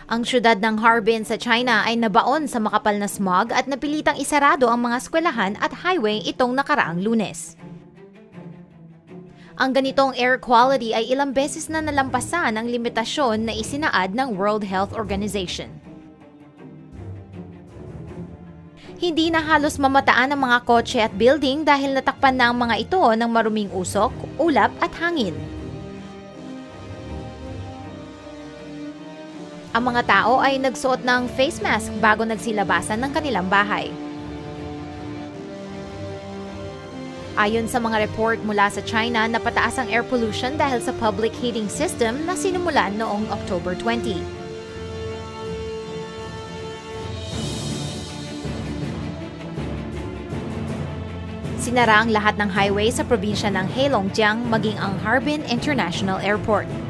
Ang syudad ng Harbin sa China ay nabaon sa makapal na smog at napilitang isarado ang mga eskwelahan at highway itong nakaraang Lunes. Ang ganitong air quality ay ilang beses na nalampasan ang limitasyon na isinaad ng World Health Organization. Hindi na halos mamataan ang mga kotse at building dahil natakpan na ang mga ito ng maruming usok, ulap at hangin. Ang mga tao ay nagsuot ng face mask bago nagsilabasan ng kanilang bahay. Ayon sa mga report mula sa China, napataas ang air pollution dahil sa public heating system na sinumulan noong October 20. Sinara ang lahat ng highway sa probinsya ng Heilongjiang maging ang Harbin International Airport.